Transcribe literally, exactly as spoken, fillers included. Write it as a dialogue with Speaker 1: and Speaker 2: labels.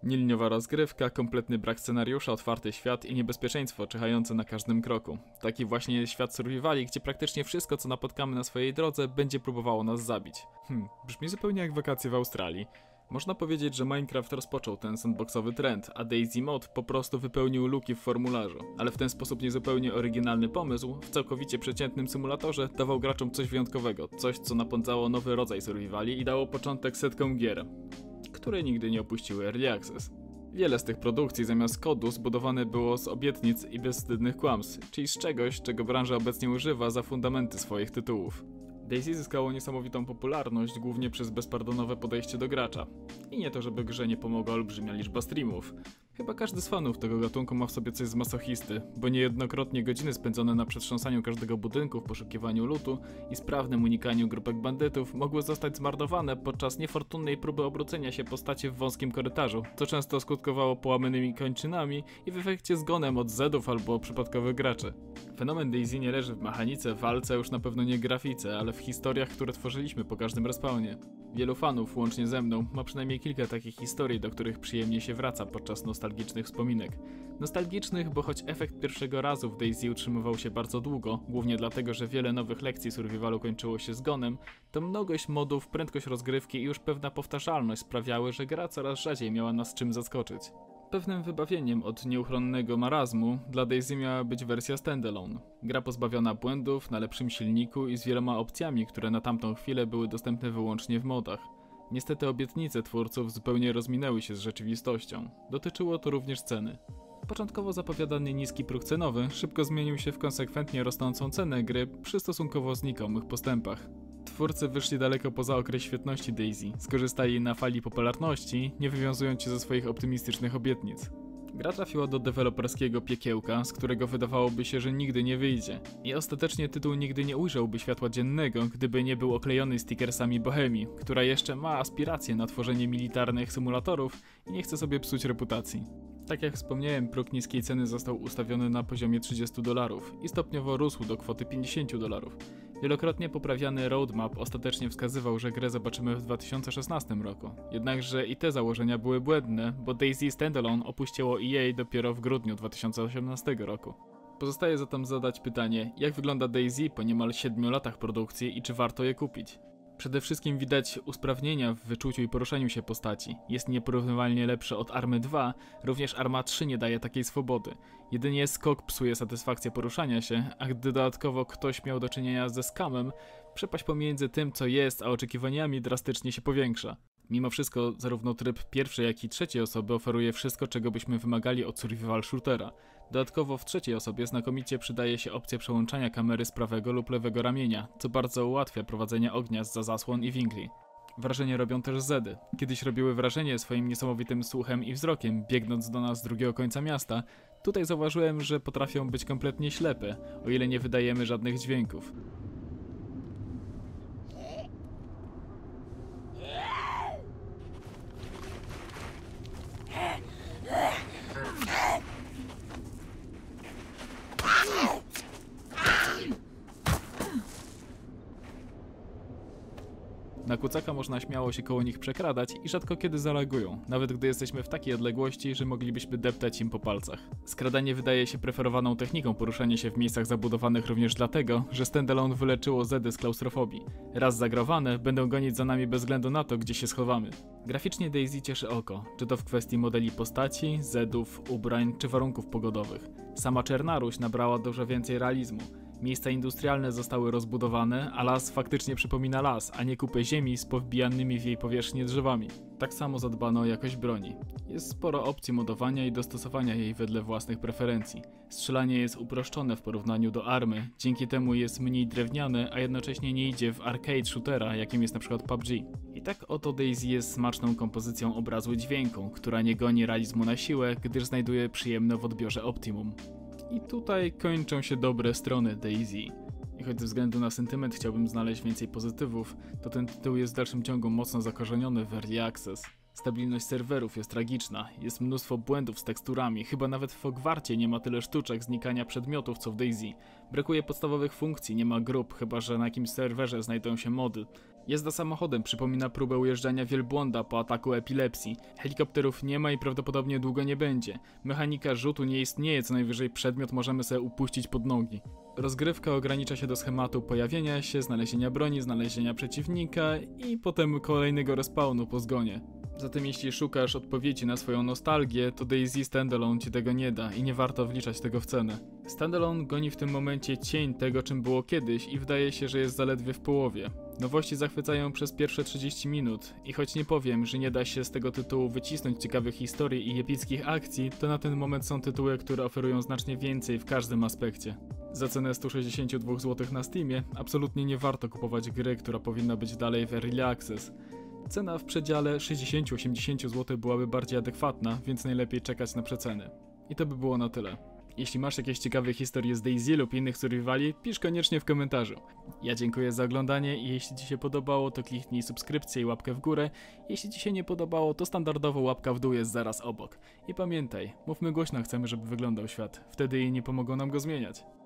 Speaker 1: Nieliniowa rozgrywka, kompletny brak scenariusza, otwarty świat i niebezpieczeństwo czyhające na każdym kroku. Taki właśnie jest świat survivali, gdzie praktycznie wszystko, co napotkamy na swojej drodze, będzie próbowało nas zabić. Hmm, brzmi zupełnie jak wakacje w Australii. Można powiedzieć, że Minecraft rozpoczął ten sandboxowy trend, a DayZ Mod po prostu wypełnił luki w formularzu. Ale w ten sposób niezupełnie oryginalny pomysł, w całkowicie przeciętnym symulatorze, dawał graczom coś wyjątkowego, coś co napędzało nowy rodzaj survivali i dało początek setkom gier, które nigdy nie opuściły Early Access. Wiele z tych produkcji zamiast kodu zbudowane było z obietnic i bezwstydnych kłamstw, czyli z czegoś, czego branża obecnie używa za fundamenty swoich tytułów. DayZ zyskało niesamowitą popularność głównie przez bezpardonowe podejście do gracza. I nie to, żeby grze nie pomogła olbrzymia liczba streamów. Chyba każdy z fanów tego gatunku ma w sobie coś z masochisty, bo niejednokrotnie godziny spędzone na przetrząsaniu każdego budynku w poszukiwaniu lootu i sprawnym unikaniu grupek bandytów mogły zostać zmarnowane podczas niefortunnej próby obrócenia się postaci w wąskim korytarzu, co często skutkowało połamanymi kończynami i w efekcie zgonem od zedów albo przypadkowych graczy. Fenomen DayZ nie leży w mechanice, walce, już na pewno nie grafice, ale w historiach, które tworzyliśmy po każdym respawnie. Wielu fanów, łącznie ze mną, ma przynajmniej kilka takich historii, do których przyjemnie się wraca podczas nostalgicznych wspominek. Nostalgicznych, bo choć efekt pierwszego razu w DayZ utrzymywał się bardzo długo, głównie dlatego, że wiele nowych lekcji survivalu kończyło się zgonem, to mnogość modów, prędkość rozgrywki i już pewna powtarzalność sprawiały, że gra coraz rzadziej miała nas czym zaskoczyć. Pewnym wybawieniem od nieuchronnego marazmu dla DayZ miała być wersja standalone. Gra pozbawiona błędów, na lepszym silniku i z wieloma opcjami, które na tamtą chwilę były dostępne wyłącznie w modach. Niestety obietnice twórców zupełnie rozminęły się z rzeczywistością. Dotyczyło to również ceny. Początkowo zapowiadany niski próg cenowy szybko zmienił się w konsekwentnie rosnącą cenę gry przy stosunkowo znikomych postępach. Twórcy wyszli daleko poza okres świetności DayZ, skorzystali na fali popularności, nie wywiązując się ze swoich optymistycznych obietnic. Gra trafiła do deweloperskiego piekiełka, z którego wydawałoby się, że nigdy nie wyjdzie. I ostatecznie tytuł nigdy nie ujrzałby światła dziennego, gdyby nie był oklejony stickersami Bohemii, która jeszcze ma aspiracje na tworzenie militarnych symulatorów i nie chce sobie psuć reputacji. Tak jak wspomniałem, próg niskiej ceny został ustawiony na poziomie trzydziestu dolarów i stopniowo rósł do kwoty pięćdziesięciu dolarów. Wielokrotnie poprawiany roadmap ostatecznie wskazywał, że grę zobaczymy w dwa tysiące szesnastym roku. Jednakże i te założenia były błędne, bo DayZ Standalone opuściło E A dopiero w grudniu dwa tysiące osiemnastego roku. Pozostaje zatem zadać pytanie, jak wygląda DayZ po niemal siedmiu latach produkcji i czy warto je kupić? Przede wszystkim widać usprawnienia w wyczuciu i poruszaniu się postaci. Jest nieporównywalnie lepsze od Army dwa, również Arma trzy nie daje takiej swobody. Jedynie skok psuje satysfakcję poruszania się, a gdy dodatkowo ktoś miał do czynienia ze scamem, przepaść pomiędzy tym co jest a oczekiwaniami drastycznie się powiększa. Mimo wszystko zarówno tryb pierwszej jak i trzeciej osoby oferuje wszystko, czego byśmy wymagali od survival shootera. Dodatkowo w trzeciej osobie znakomicie przydaje się opcja przełączania kamery z prawego lub lewego ramienia, co bardzo ułatwia prowadzenie ognia zza zasłon i winkli. Wrażenie robią też zedy. Kiedyś robiły wrażenie swoim niesamowitym słuchem i wzrokiem, biegnąc do nas z drugiego końca miasta. Tutaj zauważyłem, że potrafią być kompletnie ślepe, o ile nie wydajemy żadnych dźwięków. Na kucaka można śmiało się koło nich przekradać i rzadko kiedy zareagują, nawet gdy jesteśmy w takiej odległości, że moglibyśmy deptać im po palcach. Skradanie wydaje się preferowaną techniką poruszania się w miejscach zabudowanych również dlatego, że standalone wyleczyło zedy z klaustrofobii. Raz zagrowane, będą gonić za nami bez względu na to, gdzie się schowamy. Graficznie DayZ cieszy oko, czy to w kwestii modeli postaci, zedów, ubrań czy warunków pogodowych. Sama Czarnaruś nabrała dużo więcej realizmu. Miejsca industrialne zostały rozbudowane, a las faktycznie przypomina las, a nie kupę ziemi z powbijanymi w jej powierzchnię drzewami. Tak samo zadbano o jakość broni. Jest sporo opcji modowania i dostosowania jej wedle własnych preferencji. Strzelanie jest uproszczone w porównaniu do Army, dzięki temu jest mniej drewniane, a jednocześnie nie idzie w arcade shootera, jakim jest np. P U B G. I tak oto DayZ jest smaczną kompozycją obrazu i dźwięku, która nie goni realizmu na siłę, gdyż znajduje przyjemne w odbiorze optimum. I tutaj kończą się dobre strony DayZ. I choć ze względu na sentyment chciałbym znaleźć więcej pozytywów, to ten tytuł jest w dalszym ciągu mocno zakorzeniony w Early Access. Stabilność serwerów jest tragiczna, jest mnóstwo błędów z teksturami, chyba nawet w Hogwarcie nie ma tyle sztuczek znikania przedmiotów co w DayZ. Brakuje podstawowych funkcji, nie ma grup, chyba że na jakimś serwerze znajdą się mody. Jazda samochodem przypomina próbę ujeżdżania wielbłąda po ataku epilepsji. Helikopterów nie ma i prawdopodobnie długo nie będzie. Mechanika rzutu nie istnieje, co najwyżej przedmiot możemy sobie upuścić pod nogi. Rozgrywka ogranicza się do schematu pojawienia się, znalezienia broni, znalezienia przeciwnika i potem kolejnego respawnu po zgonie. Zatem jeśli szukasz odpowiedzi na swoją nostalgię, to DayZ Standalone ci tego nie da i nie warto wliczać tego w cenę. Standalone goni w tym momencie cień tego, czym było kiedyś i wydaje się, że jest zaledwie w połowie. Nowości zachwycają przez pierwsze trzydzieści minut i choć nie powiem, że nie da się z tego tytułu wycisnąć ciekawych historii i epickich akcji, to na ten moment są tytuły, które oferują znacznie więcej w każdym aspekcie. Za cenę sto sześćdziesiąt dwa złote na Steamie absolutnie nie warto kupować gry, która powinna być dalej w Early Access. Cena w przedziale sześćdziesiąt do osiemdziesięciu złotych byłaby bardziej adekwatna, więc najlepiej czekać na przeceny. I to by było na tyle. Jeśli masz jakieś ciekawe historie z DayZ lub innych survivali, pisz koniecznie w komentarzu. Ja dziękuję za oglądanie i jeśli Ci się podobało, to kliknij subskrypcję i łapkę w górę. Jeśli Ci się nie podobało, to standardowo łapka w dół jest zaraz obok. I pamiętaj, mówmy głośno, chcemy, żeby wyglądał świat. Wtedy inni pomogą nam go zmieniać.